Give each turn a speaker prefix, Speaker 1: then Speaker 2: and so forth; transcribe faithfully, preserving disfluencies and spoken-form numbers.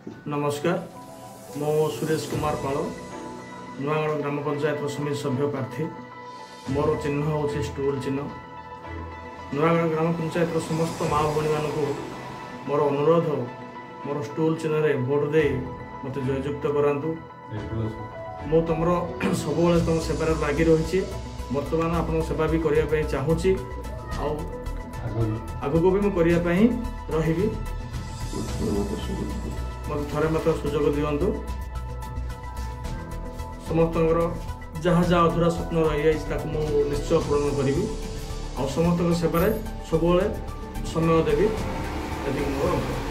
Speaker 1: नमस्कार मो सुरेश कुमार पाल नुआगढ़ ग्राम पंचायत समिति सभ्य प्रार्थी मोर चिन्ह हूँ स्टूल चिन्ह। नुआगढ़ ग्राम पंचायत समस्त माँ भौणी मानक मोर अनुरोध मोर स्टूल चिन्ह भोट दे मत जययुक्त करातु। मु तुम सब तुम सेवार लगी रही बर्तमान आप सेवा भी करने चाहूँगी आगक भी मुझे रही मत थे मत सुजोग दिंतु। समस्त जहाँ जहाँ अधूरा स्वप्न रही है निश्चय पूरण करी आ समस्त सेवार सब समय देवी।